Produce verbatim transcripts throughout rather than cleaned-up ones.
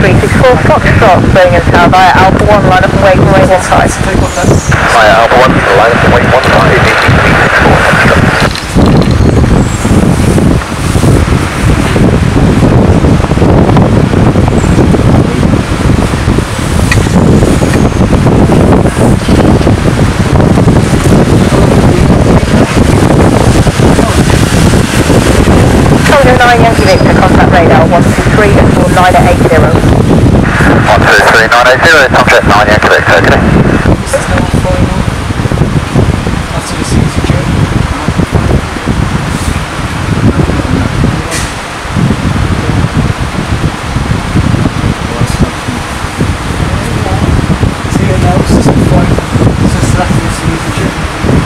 three six four Foxtrot, Birmingham Tower via Alpha one, line up and wait, runway one five. Via Alpha one, line up and wait one five, B H X three six four Foxtrot. nine Yankee Victor, contact radar one two three, decimal nine eight zero. one two three nine eight zero, contact nine Yankee Victor, okay? After the season, Joe. See it now, it's just a flight. It's just after the season, Joe.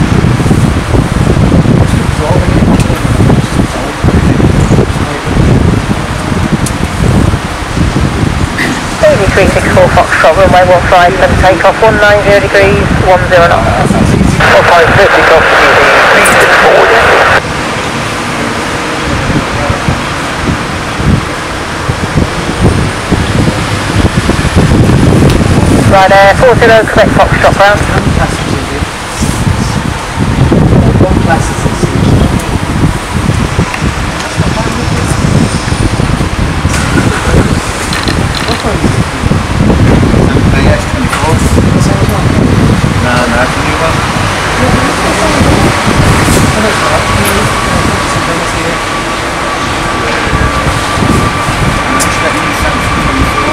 three six four Foxtrot, runway one five, seven takeoff, one nine zero degrees, one zero knots. one five fifty, copy, three six four, Yankee. Right there, four zero, Quebec Foxtrot ground. One class is in B H X twenty-four. No, no, that's a new one. Oh, that's right. Just let me Samsung twenty-four.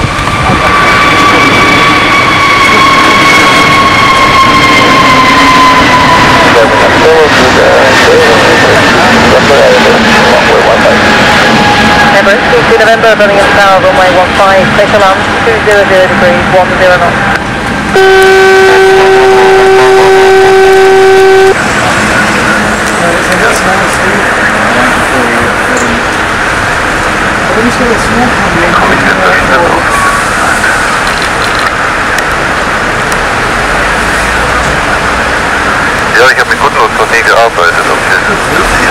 Number two two November, Birmingham Tower, runway one five, clear to land, two zero zero degrees, one zero knots. Ja, ik heb mijn kort nog niet gearbeitet op dit.